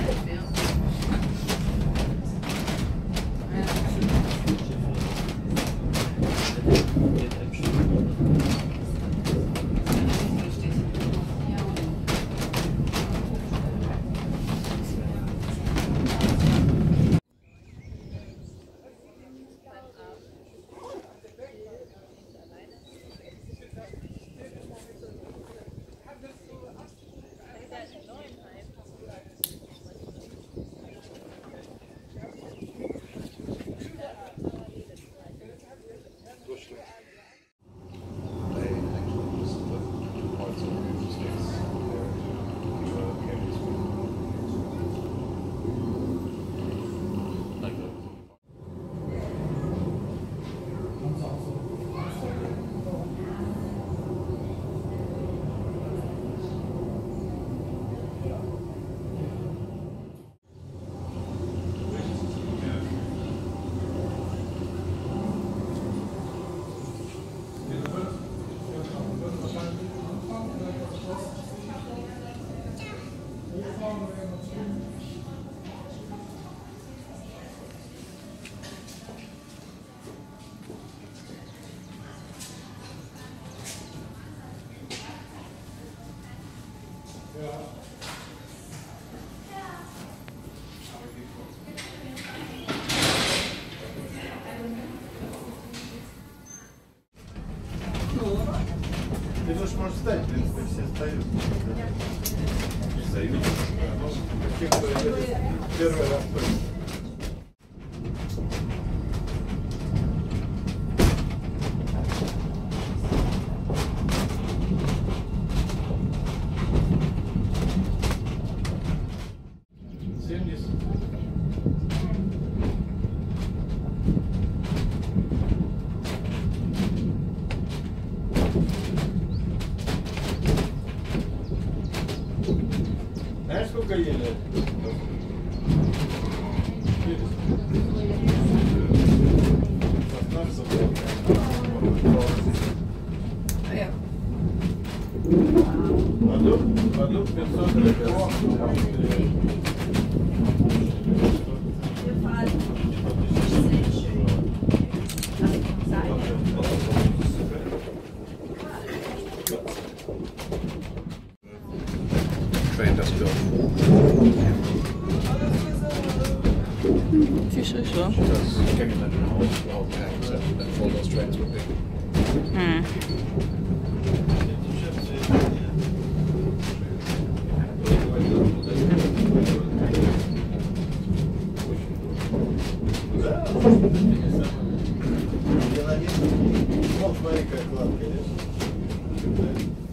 Ты же можешь встать, в принципе, все встают. Те, кто первый раз ходит. Знаешь, сколько ели? Одну 500 литров. Train das built. Fischer schon. Because can you imagine how old tanks and all those trains would be? Вот смотри, как ладно, конечно.